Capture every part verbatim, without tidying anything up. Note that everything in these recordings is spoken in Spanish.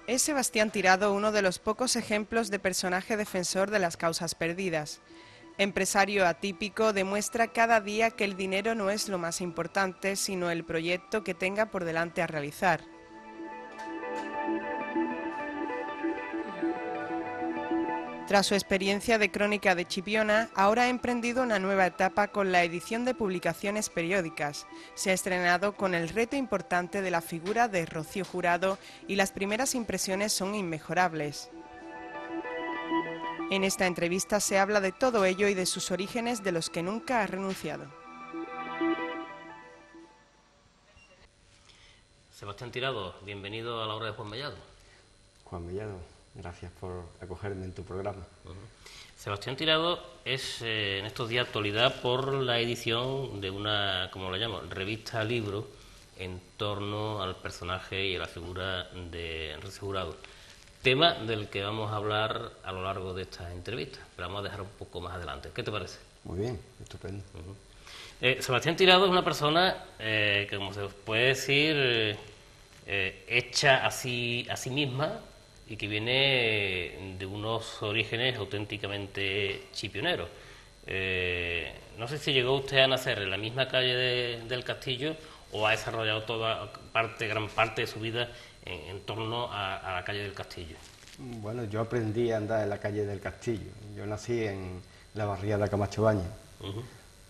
Es Sebastián Tirado uno de los pocos ejemplos de personaje defensor de las causas perdidas. Empresario atípico, demuestra cada día que el dinero no es lo más importante, sino el proyecto que tenga por delante a realizar. Tras su experiencia de crónica de Chipiona, ahora ha emprendido una nueva etapa con la edición de publicaciones periódicas. Se ha estrenado con el reto importante de la figura de Rocío Jurado y las primeras impresiones son inmejorables. En esta entrevista se habla de todo ello y de sus orígenes de los que nunca ha renunciado. Sebastián Tirado, bienvenido a la hora de Juan Mellado. Juan Mellado, gracias por acogerme en tu programa. Uh-huh. Sebastián Tirado es eh, en estos días actualidad por la edición de una, como lo llamo, revista libro en torno al personaje y a la figura de Rocío Jurado. Tema del que vamos a hablar a lo largo de esta entrevista, pero vamos a dejar un poco más adelante. ¿Qué te parece? Muy bien, estupendo. Uh-huh. eh, Sebastián Tirado es una persona eh, que, como se puede decir, eh, eh, hecha a sí, a sí misma y que viene de unos orígenes auténticamente chipioneros. Eh, no sé si llegó usted a nacer en la misma calle de, del Castillo o ha desarrollado toda parte, gran parte de su vida en, en torno a, a la calle del Castillo. Bueno, yo aprendí a andar en la calle del Castillo. Yo nací en la barriada Camacho Baña, uh-huh.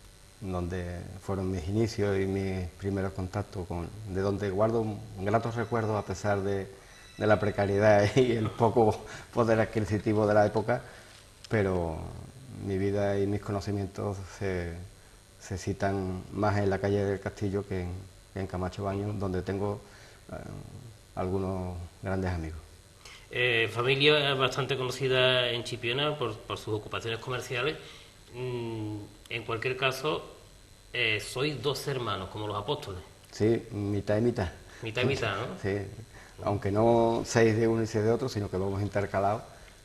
donde fueron mis inicios y mis primeros contactos, con, de donde guardo un gratos recuerdos a pesar de, de la precariedad y el poco poder adquisitivo de la época, pero mi vida y mis conocimientos se, se citan más en la calle del Castillo que en, que en Camacho Baño, donde tengo eh, algunos grandes amigos. Eh, familia bastante conocida en Chipiona por, por sus ocupaciones comerciales. Mm, en cualquier caso, eh, sois dos hermanos, como los apóstoles. Sí, mitad y mitad. Mitad y mitad, ¿no? Sí, aunque no seis de uno y seis de otro, sino que vamos intercalados,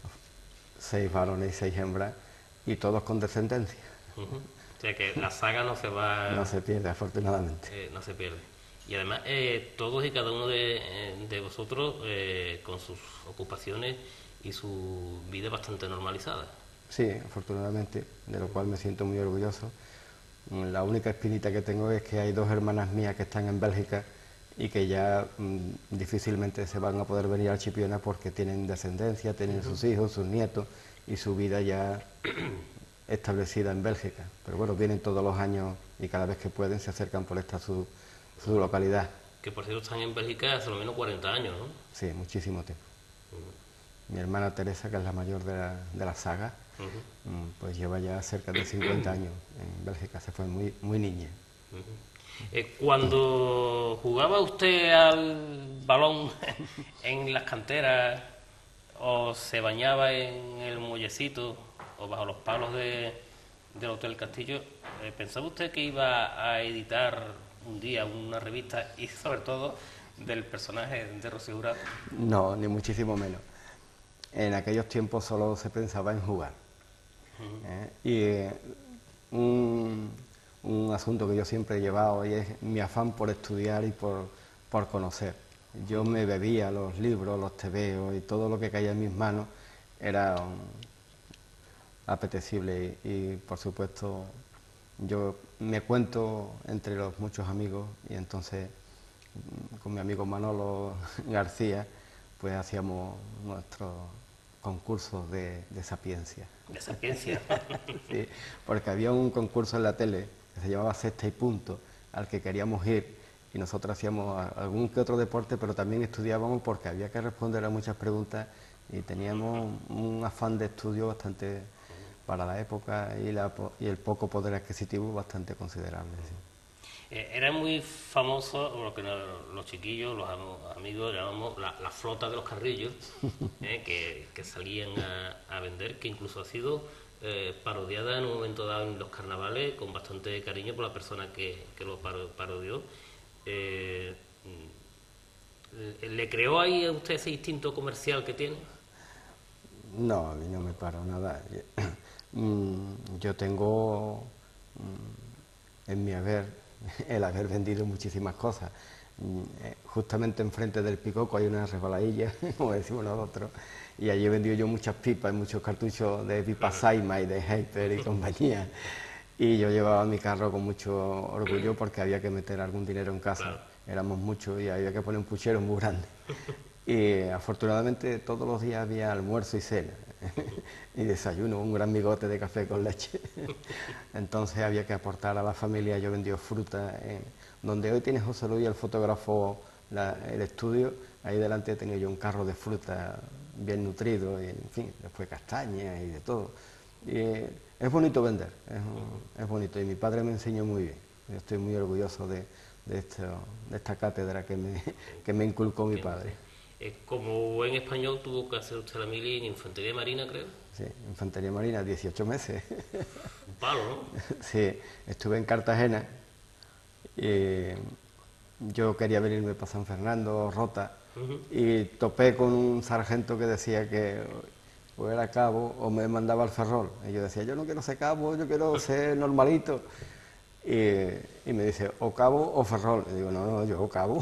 seis varones y seis hembras, y todos con descendencia. Uh-huh. O sea que la saga no se va... No se pierde, afortunadamente. Eh, no se pierde. Y además, eh, todos y cada uno de, de vosotros eh, con sus ocupaciones y su vida bastante normalizada. Sí, afortunadamente, de lo cual me siento muy orgulloso. La única espinita que tengo es que hay dos hermanas mías que están en Bélgica y que ya mmm, difícilmente se van a poder venir a Chipiona porque tienen descendencia, tienen uh-huh. sus hijos, sus nietos y su vida ya establecida en Bélgica. Pero bueno, vienen todos los años y cada vez que pueden se acercan por esta su, su localidad. Que por cierto están en Bélgica hace lo menos cuarenta años, ¿no? Sí, muchísimo tiempo. Uh-huh. Mi hermana Teresa, que es la mayor de la, de la saga, uh-huh. pues lleva ya cerca de cincuenta años en Bélgica, se fue muy, muy niña. Uh-huh. eh, cuando jugaba usted al balón en las canteras o se bañaba en el muellecito o bajo los palos de, del Hotel Castillo, eh, ¿pensaba usted que iba a editar un día una revista y sobre todo del personaje de Rocío Jurado? No, ni muchísimo menos. En aquellos tiempos solo se pensaba en jugar. Uh-huh. ¿eh? Y eh, un, un asunto que yo siempre he llevado y es mi afán por estudiar y por, por conocer. Yo me bebía los libros, los tebeos y todo lo que caía en mis manos era um, apetecible y, y por supuesto yo me cuento entre los muchos amigos y entonces con mi amigo Manolo García pues hacíamos nuestros concursos de, de sapiencia. ¿De sapiencia? Sí, porque había un concurso en la tele que se llamaba Sexta y Punto, al que queríamos ir y nosotros hacíamos algún que otro deporte, pero también estudiábamos porque había que responder a muchas preguntas y teníamos un afán de estudio bastante, para la época y, la, y el poco poder adquisitivo bastante considerable. Sí. Eh, era muy famoso lo que los chiquillos, los amigos llamamos la, la flota de los carrillos, eh, que, que salían a, a vender, que incluso ha sido eh, parodiada en un momento dado en los carnavales con bastante cariño por la persona que, que lo parodió. Eh, ¿Le creó ahí a usted ese instinto comercial que tiene? No, a mí no me paró nada. Yo tengo en mi haber el haber vendido muchísimas cosas. justamente enfrente del Picoco hay una resbaladilla, como decimos nosotros, y allí he vendido yo muchas pipas, muchos cartuchos de pipas Saima y de Hyper y compañía, y yo llevaba mi carro con mucho orgullo porque había que meter algún dinero en casa, claro. Éramos muchos y había que poner un puchero muy grande, y afortunadamente todos los días había almuerzo y cena, y desayuno, un gran bigote de café con leche, entonces había que aportar a la familia. Yo vendí fruta, en donde hoy tiene José Luis, el fotógrafo, la, el estudio, ahí delante tenía yo un carro de fruta bien nutrido, y en fin, después castañas y de todo. Y es bonito vender, es, es bonito, y mi padre me enseñó muy bien. Yo estoy muy orgulloso de, de, esto, de esta cátedra que me, que me inculcó mi padre. Como buen español tuvo que hacer usted la mili en Infantería Marina, creo. Sí, Infantería Marina, dieciocho meses. Un palo, ¿no? Sí, estuve en Cartagena y yo quería venirme para San Fernando, Rota, uh-huh. Y topé con un sargento que decía que o era cabo o me mandaba al Ferrol. Y yo decía, yo no quiero ser cabo, yo quiero ser normalito. Y, y me dice, o cabo o Ferrol. Y digo, no, no, yo cabo.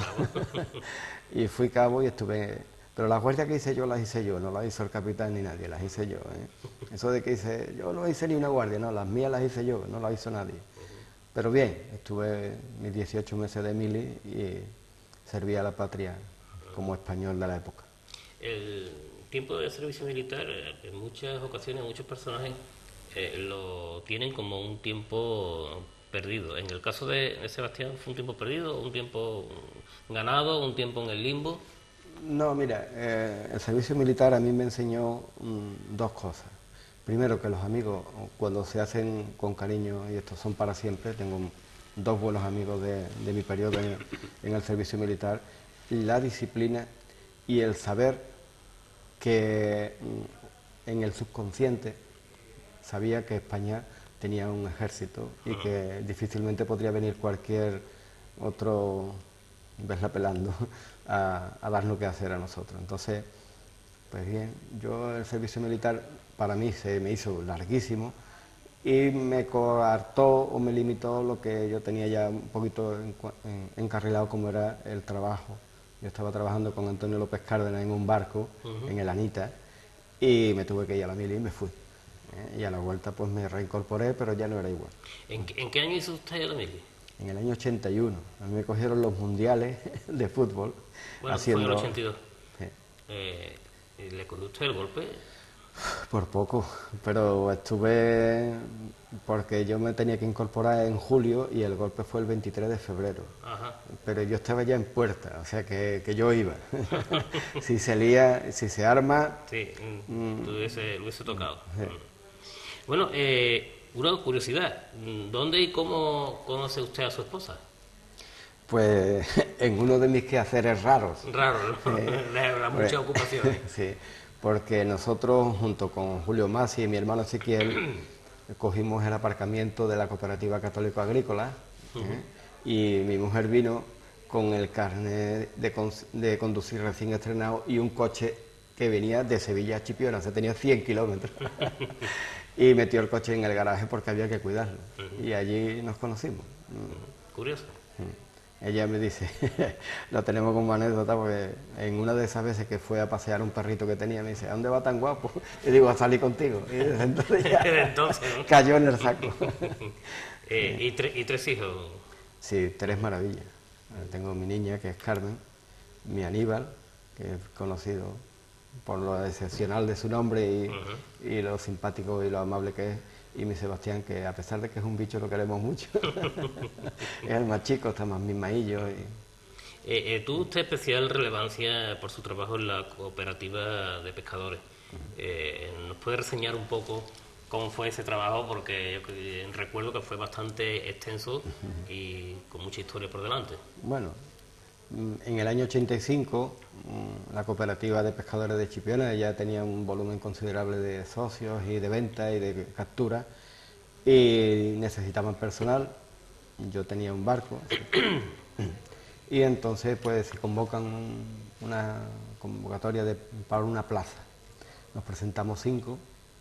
Y fui cabo y estuve... Pero las guardias que hice yo las hice yo, no las hizo el capitán ni nadie, las hice yo. ¿eh? Eso de que hice, yo no hice ni una guardia, no, las mías las hice yo, no las hizo nadie. Pero bien, estuve mis dieciocho meses de mili y serví a la patria como español de la época. El tiempo de servicio militar, en muchas ocasiones, muchos personajes eh, lo tienen como un tiempo perdido. En el caso de, de Sebastián, ¿fue un tiempo perdido, un tiempo ganado, un tiempo en el limbo? No, mira, eh, el servicio militar a mí me enseñó mm, dos cosas. Primero, que los amigos, cuando se hacen con cariño, y estos son para siempre, tengo dos buenos amigos de, de mi periodo en, en el servicio militar, la disciplina y el saber que mm, en el subconsciente sabía que España tenía un ejército y que difícilmente podría venir cualquier otro verla pelando a, a darnos que hacer a nosotros. Entonces, pues bien, yo el servicio militar para mí se me hizo larguísimo y me coartó o me limitó lo que yo tenía ya un poquito en, en, encarrilado, como era el trabajo. Yo estaba trabajando con Antonio López Cárdenas en un barco, uh-huh. en el Anita, y me tuve que ir a la mili y me fui. ¿eh? Y a la vuelta pues me reincorporé, pero ya no era igual. ¿En, ¿en qué año hizo usted la mili? En el año ochenta y uno. A mí me cogieron los mundiales de fútbol. Bueno, haciendo... fue en el ochenta y dos. Sí. Eh, ¿Le cogió usted el golpe? Por poco, pero estuve... porque yo me tenía que incorporar en julio y el golpe fue el veintitrés de febrero. Ajá. Pero yo estaba ya en puerta, o sea que, que yo iba. Si se lía, si se arma... Sí, mm, lo hubiese, lo hubiese tocado. Sí. Bueno, eh... una curiosidad, ¿dónde y cómo conoce usted a su esposa? Pues en uno de mis quehaceres raros. Raro, ¿no? Eh, Las muchas pues, ocupaciones. Sí, porque nosotros, junto con Julio Masi y mi hermano Ezequiel, cogimos el aparcamiento de la Cooperativa Católico Agrícola, uh-huh. ¿eh? Y mi mujer vino con el carnet de, con, de conducir recién estrenado y un coche que venía de Sevilla a Chipiona, o sea, tenía cien kilómetros. Y metió el coche en el garaje porque había que cuidarlo. Uh-huh. Y allí nos conocimos. Uh-huh. Curioso. Uh-huh. Ella me dice, lo tenemos como anécdota, porque en una de esas veces que fue a pasear un perrito que tenía, me dice, ¿a dónde va tan guapo? Y digo, a salir contigo. Y desde entonces ya entonces, ¿no? Cayó en el saco. eh, ¿y, tre- ¿Y tres hijos? Sí, tres maravillas. Uh-huh. Tengo mi niña, que es Carmen, mi Aníbal, que es conocido por lo excepcional de su nombre y, uh-huh. y lo simpático y lo amable que es, y mi Sebastián, que a pesar de que es un bicho lo queremos mucho. Es el más chico, está más mismaillo. Y... Eh, eh, tuvo usted especial relevancia por su trabajo en la cooperativa de pescadores. Uh-huh. Eh, ¿Nos puede reseñar un poco cómo fue ese trabajo? Porque yo eh, recuerdo que fue bastante extenso uh-huh. y con mucha historia por delante. Bueno, en el año ochenta y cinco, la cooperativa de pescadores de Chipiona ya tenía un volumen considerable de socios y de ventas y de capturas, y necesitaban personal. Yo tenía un barco y entonces pues se convocan una convocatoria de, para una plaza. Nos presentamos cinco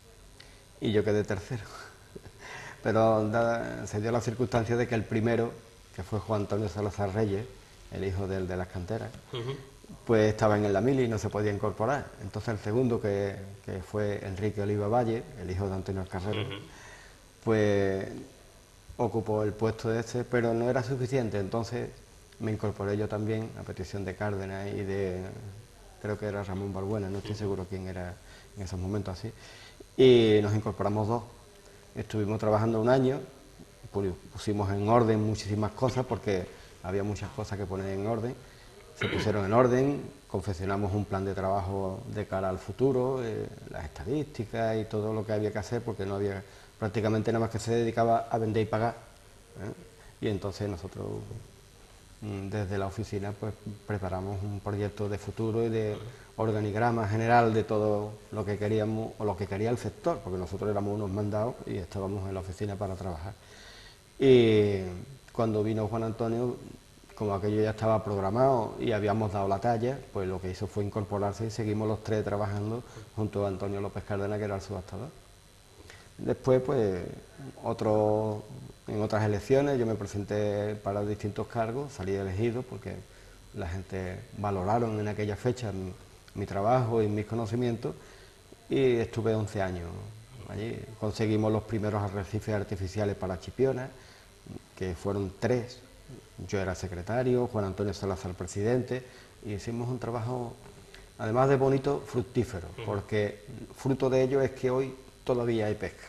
y yo quedé tercero. Pero da, se dio la circunstancia de que el primero, que fue Juan Antonio Salazar Reyes, el hijo del de las canteras, Uh-huh. pues estaba en la mili y no se podía incorporar. Entonces el segundo, que, que fue Enrique Oliva Valle, el hijo de Antonio Carrero, uh-huh, pues ocupó el puesto de este, pero no era suficiente. Entonces me incorporé yo también, a petición de Cárdenas y de, creo que era Ramón Balbuena, no estoy seguro quién era en esos momentos así, y nos incorporamos dos. Estuvimos trabajando un año, pusimos en orden muchísimas cosas, porque había muchas cosas que poner en orden. Se pusieron en orden, confeccionamos un plan de trabajo de cara al futuro, eh, las estadísticas y todo lo que había que hacer, porque no había prácticamente nada más que se dedicaba a vender y pagar, ¿eh? Y entonces nosotros desde la oficina pues preparamos un proyecto de futuro y de organigrama general de todo lo que queríamos o lo que quería el sector, porque nosotros éramos unos mandados y estábamos en la oficina para trabajar. Y cuando vino Juan Antonio, como aquello ya estaba programado y habíamos dado la talla, pues lo que hizo fue incorporarse y seguimos los tres trabajando junto a Antonio López Cárdenas, que era el subastador. Después, pues, otro, en otras elecciones yo me presenté para distintos cargos, salí elegido porque la gente valoraron en aquella fecha mi, mi trabajo y mis conocimientos, y estuve once años allí. Conseguimos los primeros arrecifes artificiales para Chipiona, que fueron tres. Yo era secretario, Juan Antonio Salazar presidente, y hicimos un trabajo, además de bonito, fructífero, porque fruto de ello es que hoy todavía hay pesca.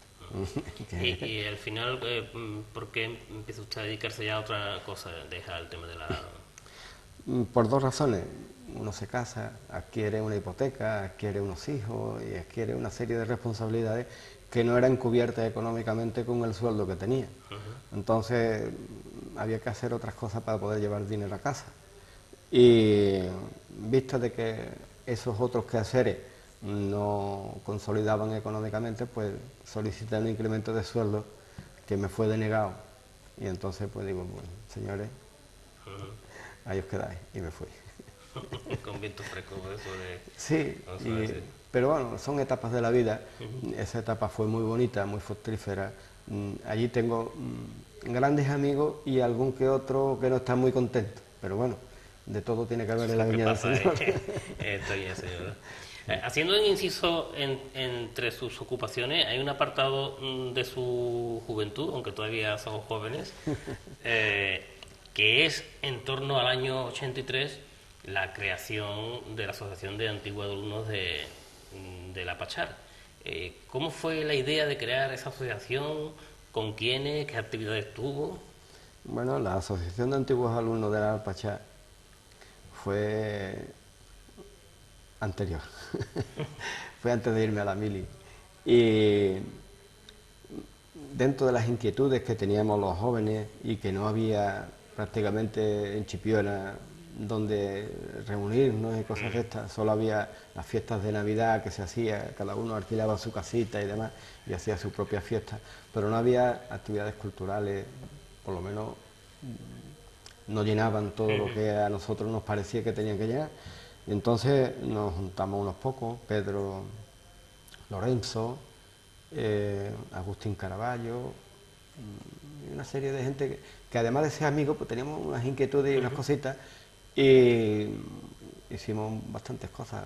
y, y al final, eh, ¿por qué empieza usted a dedicarse ya a otra cosa? Deja el tema de la... Por dos razones. Uno se casa, adquiere una hipoteca, adquiere unos hijos y adquiere una serie de responsabilidades que no eran cubiertas económicamente con el sueldo que tenía. Uh-huh. Entonces había que hacer otras cosas para poder llevar dinero a casa. Y vista de que esos otros quehaceres no consolidaban económicamente, pues solicité un incremento de sueldo que me fue denegado. Y entonces pues digo, bueno, señores, uh-huh, ahí os quedáis, y me fui. Con viento fresco, eso de... Sí, y, pero bueno, son etapas de la vida. Uh-huh. Esa etapa fue muy bonita, muy fructífera. Allí tengo grandes amigos y algún que otro que no está muy contento, pero bueno, de todo tiene que haber en la viña del Señor. Estoy ya, señor. Haciendo un inciso en, entre sus ocupaciones, hay un apartado de su juventud, aunque todavía somos jóvenes, eh, que es en torno al año ochenta y tres la creación de la Asociación de Antiguos Alumnos de, de la Pachar. Eh, ¿Cómo fue la idea de crear esa asociación? ¿Con quiénes? ¿Qué actividades tuvo? Bueno, la Asociación de Antiguos Alumnos de la Pachar fue anterior, fue antes de irme a la mili, y dentro de las inquietudes que teníamos los jóvenes y que no había prácticamente en Chipiona donde reunirnos y cosas de estas, solo había las fiestas de Navidad que se hacía, cada uno alquilaba su casita y demás y hacía su propia fiesta, pero no había actividades culturales, por lo menos no llenaban todo lo que a nosotros nos parecía que tenían que llenar. Y entonces nos juntamos unos pocos, Pedro Lorenzo, eh, Agustín Caraballo, y una serie de gente que, que además de ser amigos pues teníamos unas inquietudes y unas cositas, y hicimos bastantes cosas,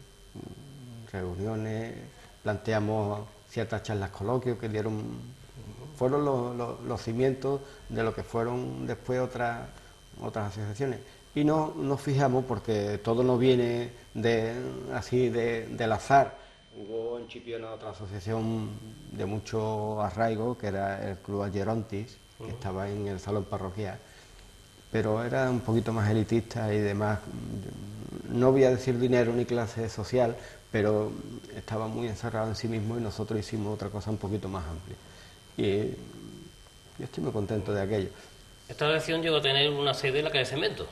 reuniones, planteamos ciertas charlas coloquios que dieron, fueron los, los, los cimientos de lo que fueron después otras otras asociaciones. Y no nos fijamos, porque todo no viene de, así de, del azar. Hubo en Chipiona otra asociación de mucho arraigo, que era el Club Algerontis, que uh-huh, estaba en el salón parroquial, pero era un poquito más elitista y demás. No voy a decir dinero ni clase social, pero estaba muy encerrado en sí mismo, y nosotros hicimos otra cosa un poquito más amplia. Y yo estoy muy contento de aquello. Esta asociación llegó a tener una sede en la calle Cemento.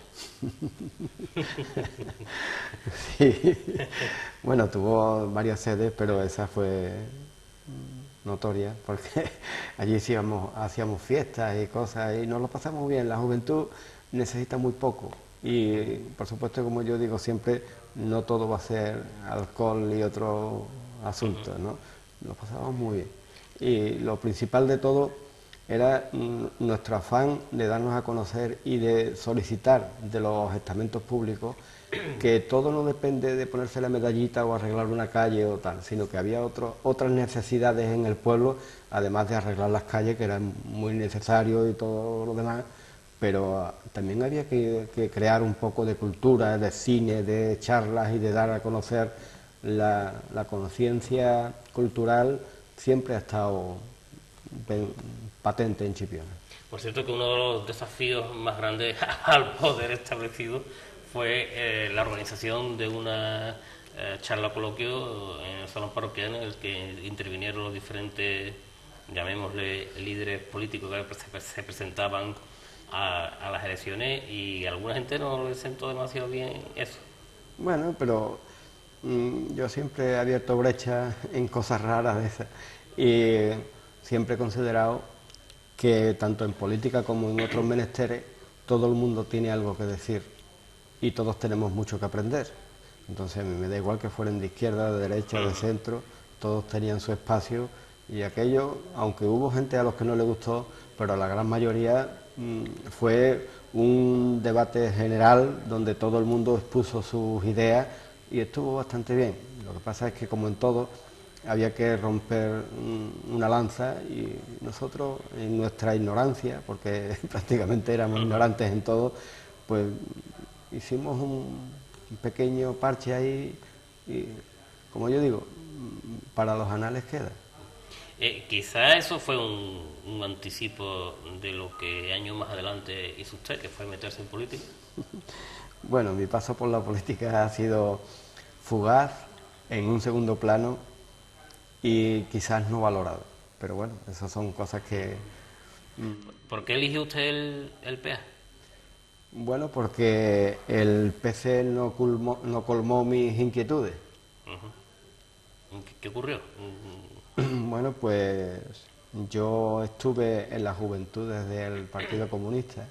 Sí. Bueno, tuvo varias sedes, pero esa fue notoria, porque allí hacíamos, hacíamos fiestas y cosas y nos lo pasamos bien. La juventud necesita muy poco y, por supuesto, como yo digo siempre, no todo va a ser alcohol y otros asuntos, ¿no? Lo pasamos muy bien. Y lo principal de todo era mm, nuestro afán de darnos a conocer y de solicitar de los estamentos públicos que todo no depende de ponerse la medallita o arreglar una calle o tal, sino que había otro, otras necesidades en el pueblo, además de arreglar las calles, que eran muy necesarios y todo lo demás, pero uh, también había que, que crear un poco de cultura, de cine, de charlas y de dar a conocer la, la conciencia cultural. Siempre ha estado patente en Chipiona. Por cierto que uno de los desafíos más grandes al poder establecido fue eh, la organización de una eh, charla coloquio en el salón parroquial en el que intervinieron los diferentes, llamémosle, líderes políticos que se presentaban a, a las elecciones, y a alguna gente no le sentó demasiado bien eso. Bueno, pero mmm, yo siempre he abierto brecha en cosas raras de esas y siempre he considerado que tanto en política como en otros menesteres todo el mundo tiene algo que decir y todos tenemos mucho que aprender. Entonces me da igual que fueran de izquierda, de derecha, de centro, todos tenían su espacio, y aquello, aunque hubo gente a los que no le gustó, pero la gran mayoría mmm, fue un debate general donde todo el mundo expuso sus ideas y estuvo bastante bien. Lo que pasa es que, como en todo, había que romper una lanza, y nosotros, en nuestra ignorancia, porque prácticamente éramos ignorantes en todo, pues hicimos un pequeño parche ahí y, como yo digo, para los anales queda. Eh, quizá eso fue un, un anticipo de lo que años más adelante hizo usted, que fue meterse en política. Bueno, mi paso por la política ha sido fugaz, en un segundo plano y quizás no valorado. Pero bueno, esas son cosas que... ¿Por qué eligió usted el, el P A? Bueno, porque el P C no, culmó, no colmó mis inquietudes. Uh-huh. ¿Qué, ¿Qué ocurrió? Bueno, pues yo estuve en las juventudes del Partido Comunista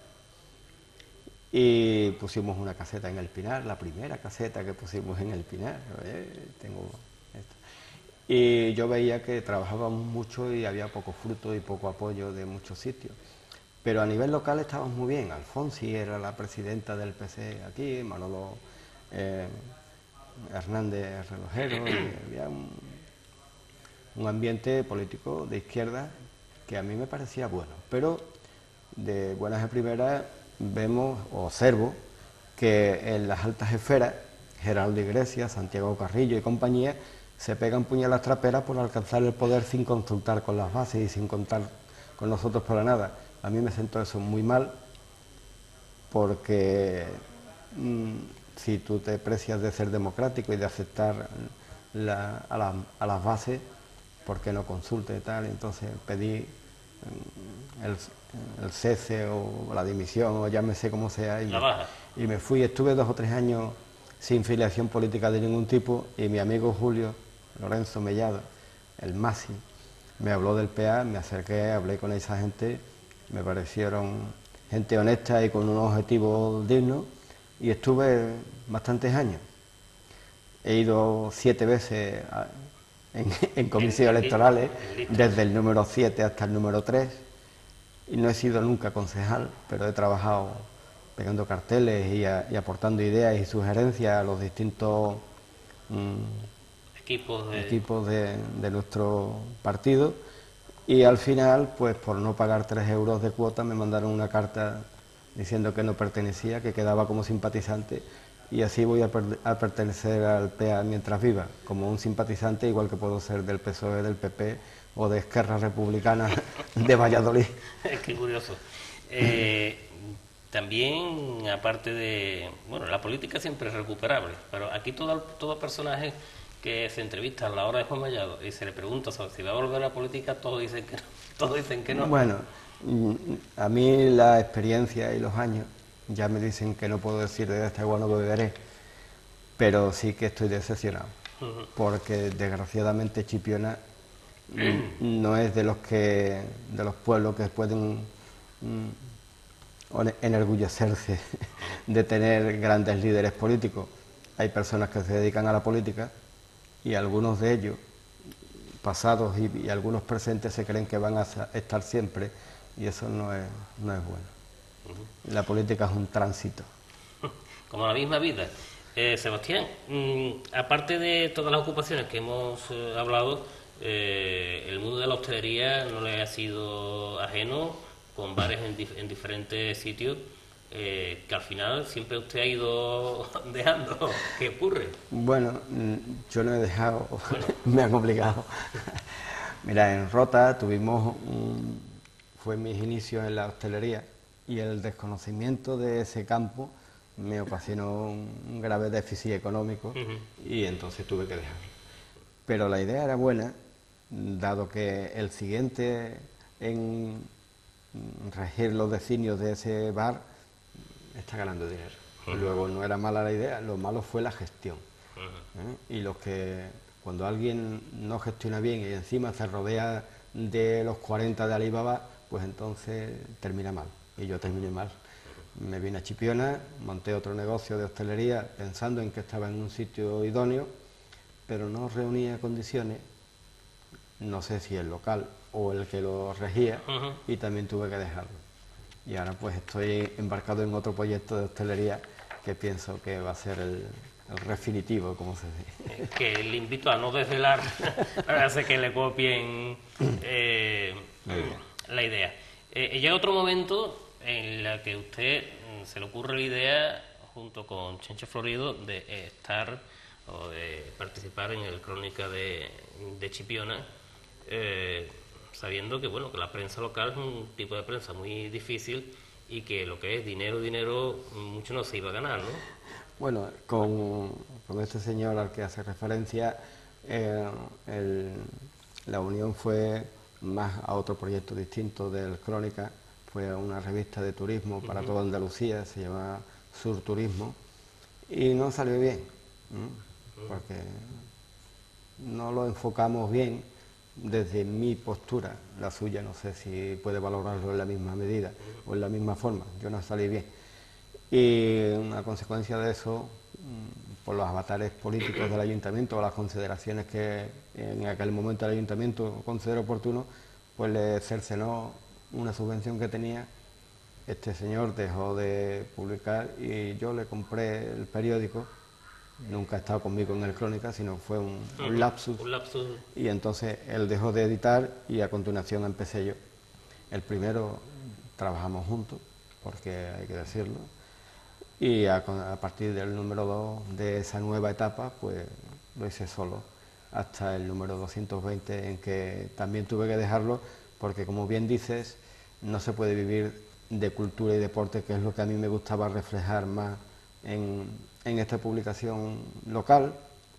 y pusimos una caseta en el Pinar, la primera caseta que pusimos en el Pinar. Eh, tengo esto. Y yo veía que trabajábamos mucho y había poco fruto y poco apoyo de muchos sitios. Pero a nivel local estábamos muy bien. Alfonsi era la presidenta del P C aquí, Manolo eh, Hernández Relojero, y había un, un ambiente político de izquierda que a mí me parecía bueno. Pero de buenas a primeras vemos o observo que en las altas esferas, Geraldo Iglesias, Santiago Carrillo y compañía, se pegan puñalas traperas por alcanzar el poder sin consultar con las bases y sin contar con nosotros para nada. A mí me sentó eso muy mal, porque mmm, si tú te precias de ser democrático y de aceptar la, a, la, a las bases, ¿por qué no consulte y tal? Entonces pedí mmm, el, el cese o la dimisión, o llámese como sea, y, y me fui. Estuve dos o tres años sin filiación política de ningún tipo, y mi amigo Julio Lorenzo Mellado, el Masi, me habló del P A, me acerqué, hablé con esa gente, me parecieron gente honesta y con unos objetivos dignos, y estuve bastantes años. He ido siete veces a, en, en comisiones electorales, desde el número siete hasta el número tres, y no he sido nunca concejal, pero he trabajado pegando carteles y, a, y aportando ideas y sugerencias a los distintos mmm, equipos, de... equipos de, de nuestro partido, y al final, pues por no pagar tres euros de cuota, me mandaron una carta diciendo que no pertenecía, que quedaba como simpatizante, y así voy a, per a pertenecer al P A mientras viva, como un simpatizante, igual que puedo ser del P S O E, del P P o de Esquerra Republicana de Valladolid. Qué curioso. Eh, también, aparte de... Bueno, la política siempre es recuperable, pero aquí todo, todo personaje que se entrevista a la hora de Juan Mellado y se le pregunta sobre si va a volver a la política, todos dicen que no. Todos dicen que no. Bueno, a mí la experiencia y los años ya me dicen que no puedo decir de este agua no beberé, pero sí que estoy decepcionado, uh-huh. porque desgraciadamente Chipiona no es de los que de los pueblos que pueden mm, enorgullecerse de tener grandes líderes políticos. Hay personas que se dedican a la política y algunos de ellos, pasados y, y algunos presentes, se creen que van a estar siempre y eso no es, no es bueno. Uh-huh. La política es un tránsito. Como la misma vida. Eh, Sebastián, mmm, aparte de todas las ocupaciones que hemos eh, hablado, eh, el mundo de la hostelería no le ha sido ajeno, con bares en, dif- en diferentes sitios, eh, que al final siempre usted ha ido dejando. ¿Qué ocurre? Bueno, yo no he dejado, bueno. Me ha complicado. Mira, en Rota tuvimos, un, fue mis inicios en la hostelería, y el desconocimiento de ese campo me ocasionó un grave déficit económico, uh-huh. y entonces tuve que dejarlo. Pero la idea era buena, dado que el siguiente en regir los designios de ese bar está ganando dinero. Uh-huh. Luego no era mala la idea, lo malo fue la gestión. Uh-huh. ¿Eh? Y los que, cuando alguien no gestiona bien y encima se rodea de los cuarenta de Alibaba, pues entonces termina mal. Y yo terminé mal. Me vine a Chipiona, monté otro negocio de hostelería pensando en que estaba en un sitio idóneo, pero no reunía condiciones, no sé si el local o el que lo regía, uh-huh. y también tuve que dejarlo. Y ahora pues estoy embarcado en otro proyecto de hostelería que pienso que va a ser el, el definitivo, como se dice. Es que le invito a no desvelar, hace que le copien eh, la idea. Eh, llega otro momento en la que usted se le ocurre la idea, junto con Chencho Florido, de estar o de participar en el Crónica de, de Chipiona, eh, sabiendo que bueno que la prensa local es un tipo de prensa muy difícil y que lo que es dinero, dinero, mucho no se iba a ganar, ¿no? Bueno, con, con este señor al que hace referencia, eh, el, la unión fue más a otro proyecto distinto del Crónica. Fue una revista de turismo para uh-huh. toda Andalucía, se llama Sur Turismo, y no salió bien, ¿no? Uh-huh. Porque no lo enfocamos bien desde mi postura. La suya no sé si puede valorarlo en la misma medida uh-huh. o en la misma forma. Yo no salí bien. Y una consecuencia de eso, por los avatares políticos del ayuntamiento o las consideraciones que en aquel momento el ayuntamiento consideró oportuno, pues le cercenó una subvención que tenía. Este señor dejó de publicar y yo le compré el periódico. Nunca ha estado conmigo en el Crónica, sino fue un, un, lapsus. un lapsus. Y entonces él dejó de editar y a continuación empecé yo. El primero trabajamos juntos, porque hay que decirlo. Y a, a partir del número dos de esa nueva etapa, pues lo hice solo, hasta el número doscientos veinte, en que también tuve que dejarlo, porque como bien dices, no se puede vivir de cultura y deporte, que es lo que a mí me gustaba reflejar más en, en esta publicación local,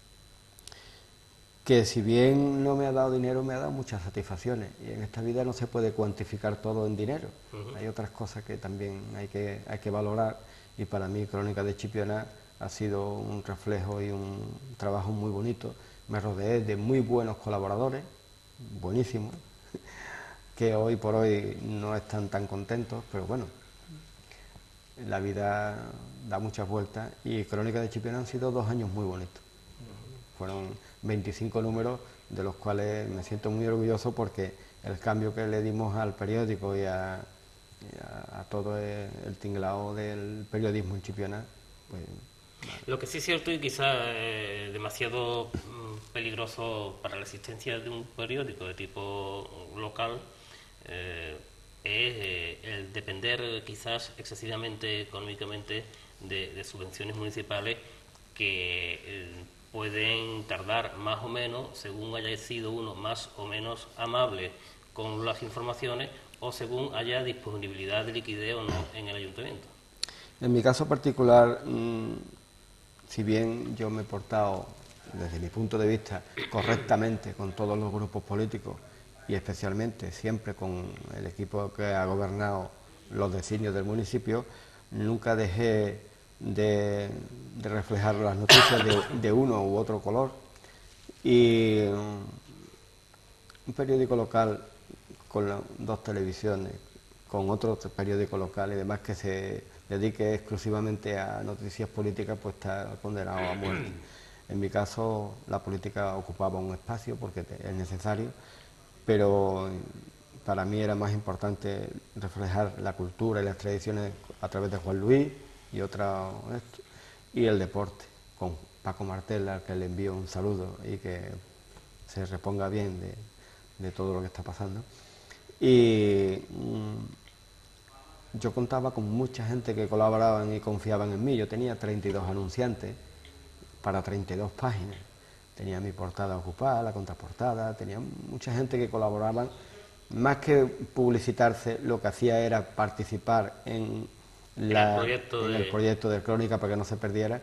que si bien no me ha dado dinero, me ha dado muchas satisfacciones, y en esta vida no se puede cuantificar todo en dinero. Uh-huh. Hay otras cosas que también hay que, hay que valorar, y para mí Crónica de Chipiona ha sido un reflejo y un trabajo muy bonito. Me rodeé de muy buenos colaboradores, buenísimos, que hoy por hoy no están tan contentos, pero bueno, la vida da muchas vueltas, y Crónica de Chipiona han sido dos años muy bonitos. Fueron veinticinco números, de los cuales me siento muy orgulloso, porque el cambio que le dimos al periódico y a, y a, a todo el, el tinglado del periodismo en Chipiona, pues... Lo que sí es cierto, y quizá eh, demasiado mm, peligroso para la existencia de un periódico de tipo local, eh, es eh, el depender quizás excesivamente económicamente de, de subvenciones municipales que eh, pueden tardar más o menos, según haya sido uno más o menos amable con las informaciones, o según haya disponibilidad de liquidez o no en el ayuntamiento. En mi caso particular, mmm, si bien yo me he portado, desde mi punto de vista, correctamente con todos los grupos políticos, y especialmente siempre con el equipo que ha gobernado los designios del municipio, nunca dejé de, de reflejar las noticias de, de uno u otro color. Y um, un periódico local con la, dos televisiones, con otro periódico local y demás que se dedique exclusivamente a noticias políticas, pues está condenado a muerte. En mi caso, la política ocupaba un espacio porque es necesario, pero para mí era más importante reflejar la cultura y las tradiciones a través de Juan Luis y otra, y el deporte, con Paco Martel, al que le envío un saludo y que se reponga bien de, de todo lo que está pasando. Y mmm, yo contaba con mucha gente que colaboraban y confiaban en mí. Yo tenía treinta y dos anunciantes para treinta y dos páginas. Tenía mi portada ocupada, la contraportada, tenía mucha gente que colaboraban. Más que publicitarse, lo que hacía era participar en, la, el proyecto en de... el proyecto de Crónica para que no se perdiera.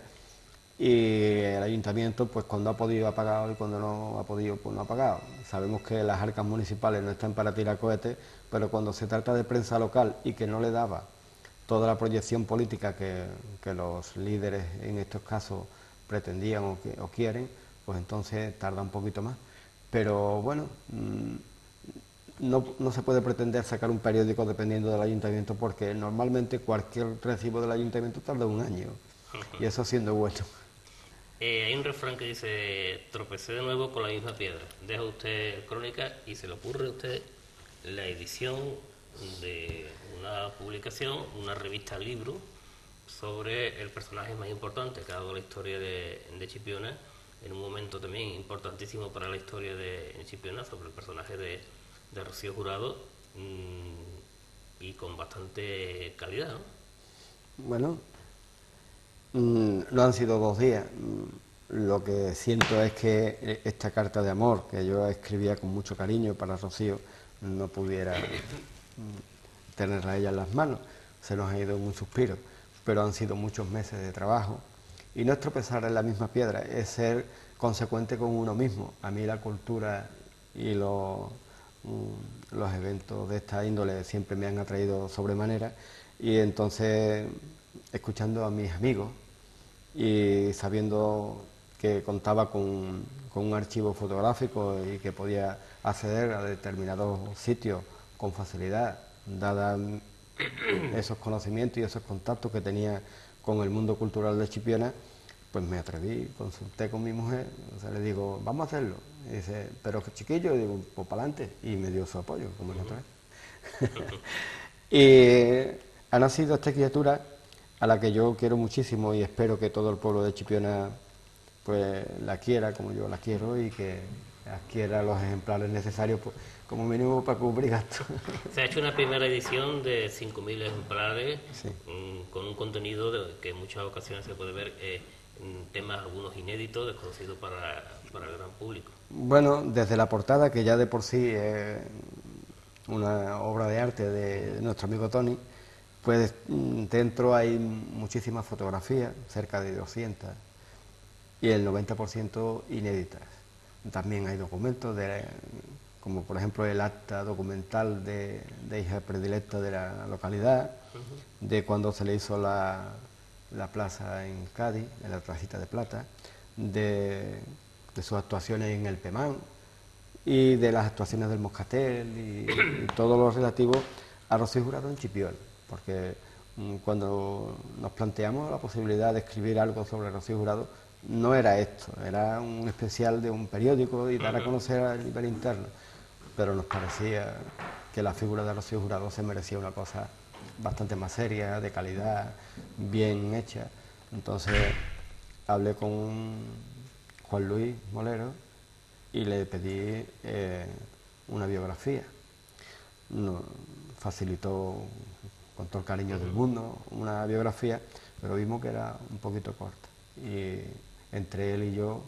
Y el ayuntamiento, pues cuando ha podido ha pagado y cuando no ha podido, pues no ha pagado. Sabemos que las arcas municipales no están para tirar cohetes, pero cuando se trata de prensa local y que no le daba toda la proyección política que, que los líderes en estos casos pretendían o, que, o quieren, pues entonces tarda un poquito más. Pero bueno, no, no se puede pretender sacar un periódico dependiendo del ayuntamiento, porque normalmente cualquier recibo del ayuntamiento tarda un año, y eso siendo bueno. Eh, hay un refrán que dice: tropecé de nuevo con la misma piedra. Deja usted Crónica y se le ocurre a usted la edición de una publicación, una revista libro, sobre el personaje más importante que ha dado la historia de, de Chipiona, en un momento también importantísimo para la historia de Chipiona, sobre el personaje de, de Rocío Jurado, mmm, y con bastante calidad, ¿no? Bueno, mmm, no han sido dos días. Lo que siento es que esta carta de amor que yo escribía con mucho cariño para Rocío no pudiera tenerla a ella en las manos. Se nos ha ido en un suspiro, pero han sido muchos meses de trabajo. Y no es tropezar en la misma piedra, es ser consecuente con uno mismo. A mí la cultura y los, los eventos de esta índole siempre me han atraído sobremanera, y entonces, escuchando a mis amigos y sabiendo que contaba con, con un archivo fotográfico y que podía acceder a determinados sitios con facilidad, dada esos conocimientos y esos contactos que tenía con el mundo cultural de Chipiona, pues me atreví, consulté con mi mujer, o sea, le digo, vamos a hacerlo. Y dice, pero chiquillo, y digo, pues para adelante, y me dio su apoyo, como la otra vez. Y ha nacido esta criatura a la que yo quiero muchísimo y espero que todo el pueblo de Chipiona pues la quiera como yo la quiero, y que adquiera los ejemplares necesarios, pues, como mínimo para cubrir gastos. Se ha hecho una primera edición de cinco mil ejemplares, sí, um, con un contenido de, que en muchas ocasiones se puede ver eh, temas algunos inéditos, desconocidos para, para el gran público. Bueno, desde la portada, que ya de por sí es una obra de arte de nuestro amigo Tony, pues dentro hay muchísimas fotografías, cerca de doscientas, y el noventa por ciento inéditas. También hay documentos, de, como por ejemplo el acta documental de, de hija predilecta de la localidad, uh-huh, de cuando se le hizo la, la plaza en Cádiz, en la Placita de Plata, de, de sus actuaciones en el Pemán, y de las actuaciones del Moscatel, y, y todo lo relativo a Rocío Jurado en Chipiona, porque um, cuando nos planteamos la posibilidad de escribir algo sobre Rocío Jurado, no era esto, era un especial de un periódico y dar a conocer a nivel interno, pero nos parecía que la figura de Rocío Jurado se merecía una cosa bastante más seria, de calidad, bien hecha. Entonces hablé con Juan Luis Molero y le pedí eh, una biografía. Nos facilitó con todo el cariño del mundo una biografía, pero vimos que era un poquito corta. Y entre él y yo,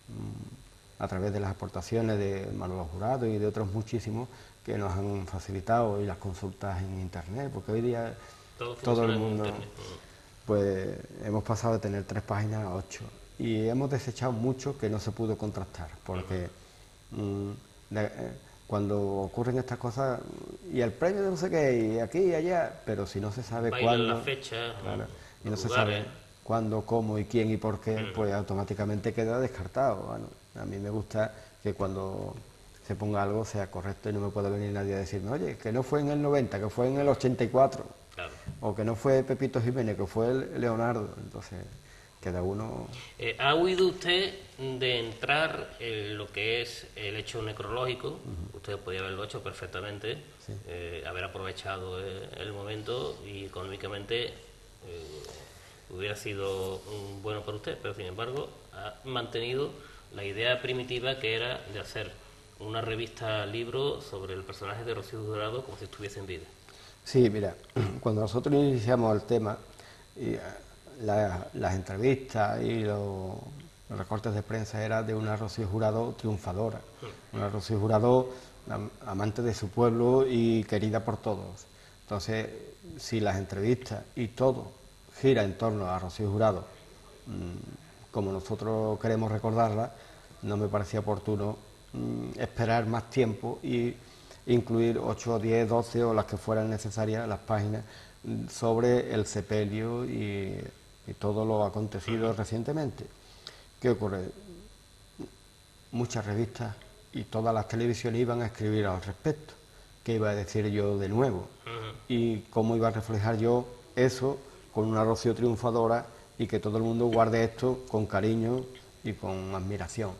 a través de las aportaciones de Manolo Jurado y de otros muchísimos que nos han facilitado, y las consultas en internet, porque hoy día todo, todo el mundo, pues hemos pasado de tener tres páginas a ocho, y hemos desechado mucho que no se pudo contrastar, porque mmm, de, eh, cuando ocurren estas cosas, y el premio de no sé qué, y aquí y allá, pero si no se sabe cuándo, la fecha, claro, y no lugares, se sabe cuándo, cómo y quién y por qué, mm. pues automáticamente queda descartado. Bueno, a mí me gusta que cuando se ponga algo sea correcto, y no me puede venir nadie a decirme, oye, que no fue en el noventa, que fue en el ochenta y cuatro, claro, o que no fue Pepito Jiménez, que fue el Leonardo. Entonces, cada uno... Eh, ¿Ha huido usted de entrar en lo que es el hecho necrológico? Uh-huh. Usted podía haberlo hecho perfectamente, sí. eh, haber aprovechado el, el momento y económicamente eh, hubiera sido um, bueno para usted, pero sin embargo ha mantenido la idea primitiva que era de hacer una revista libro sobre el personaje de Rocío Jurado como si estuviese en vida. Sí, mira, cuando nosotros iniciamos el tema, y, la, las entrevistas y los, los recortes de prensa era de una Rocío Jurado triunfadora, una Rocío Jurado amante de su pueblo y querida por todos. Entonces, si las entrevistas y todo gira en torno a Rocío Jurado, mmm, como nosotros queremos recordarla, no me parecía oportuno mmm, esperar más tiempo y incluir ocho, diez, doce o las que fueran necesarias las páginas sobre el sepelio y, y todo lo acontecido recientemente. ¿Qué ocurre? Muchas revistas y todas las televisiones iban a escribir al respecto. ¿Qué iba a decir yo de nuevo? Y cómo iba a reflejar yo eso con una Rocío triunfadora y que todo el mundo guarde esto con cariño y con admiración.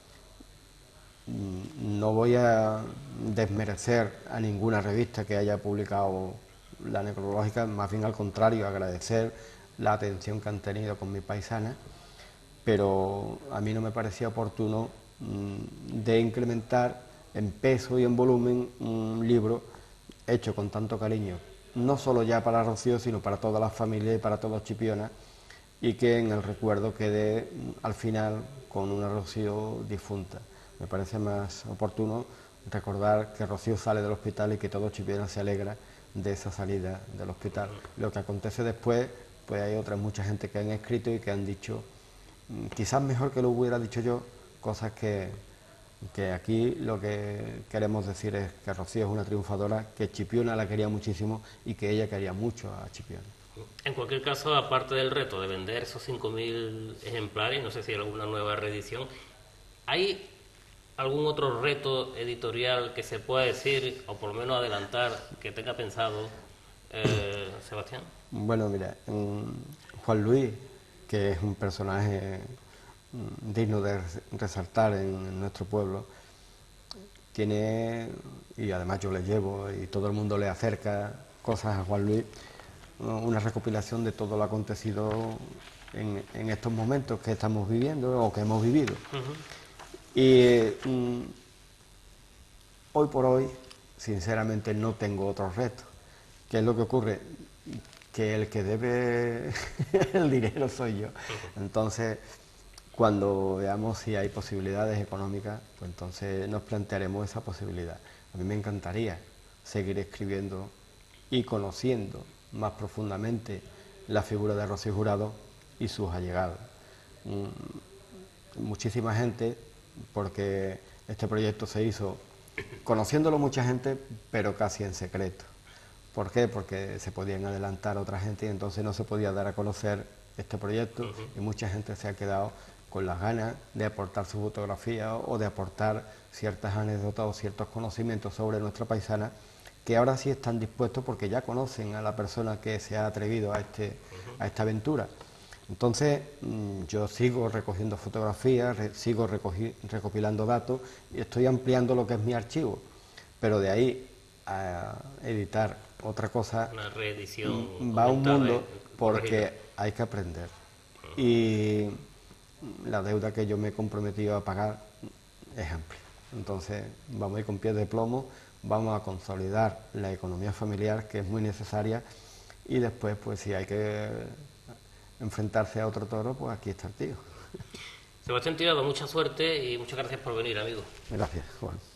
No voy a desmerecer a ninguna revista que haya publicado la necrológica, más bien al contrario, agradecer la atención que han tenido con mi paisana, pero a mí no me parecía oportuno mmm, de incrementar en peso y en volumen un libro hecho con tanto cariño, no solo ya para Rocío, sino para toda la familia y para todos Chipiona, y que en el recuerdo quede al final con una Rocío difunta. Me parece más oportuno recordar que Rocío sale del hospital y que todo Chipiona se alegra de esa salida del hospital. Lo que acontece después, pues hay otras mucha gente que han escrito y que han dicho, quizás mejor que lo hubiera dicho yo, cosas que, que aquí lo que queremos decir es que Rocío es una triunfadora, que Chipiona la quería muchísimo y que ella quería mucho a Chipiona. En cualquier caso, aparte del reto de vender esos cinco mil ejemplares, no sé si hay alguna nueva reedición, ¿hay algún otro reto editorial que se pueda decir, o por lo menos adelantar, que tenga pensado eh, Sebastián? Bueno, mira, Juan Luis, que es un personaje digno de resaltar en nuestro pueblo, tiene, y además yo le llevo y todo el mundo le acerca cosas a Juan Luis, una recopilación de todo lo acontecido en, en estos momentos que estamos viviendo o que hemos vivido. Uh-huh. Y mm, hoy por hoy, sinceramente, no tengo otro reto. ¿Qué es lo que ocurre? Que el que debe el dinero soy yo. Entonces, cuando veamos si hay posibilidades económicas, pues entonces nos plantearemos esa posibilidad. A mí me encantaría seguir escribiendo y conociendo más profundamente la figura de Rocío Jurado y sus allegados. Mm, muchísima gente, porque este proyecto se hizo conociéndolo mucha gente, pero casi en secreto. ¿Por qué? Porque se podían adelantar otra gente y entonces no se podía dar a conocer este proyecto. Uh-huh. Y mucha gente se ha quedado con las ganas de aportar su fotografía o de aportar ciertas anécdotas o ciertos conocimientos sobre nuestra paisana, que ahora sí están dispuestos porque ya conocen a la persona que se ha atrevido a, este, uh-huh. a esta aventura. Entonces, yo sigo recogiendo fotografías, re, sigo recogi, recopilando datos y estoy ampliando lo que es mi archivo, pero de ahí a editar otra cosa, una reedición, va un mundo porque hay que aprender. Uh-huh. Y la deuda que yo me he comprometido a pagar es amplia. Entonces, vamos a ir con pies de plomo, vamos a consolidar la economía familiar, que es muy necesaria, y después, pues si hay que enfrentarse a otro toro, pues aquí está el tío. Sebastián Tirado, mucha suerte y muchas gracias por venir, amigo. Gracias, Juan.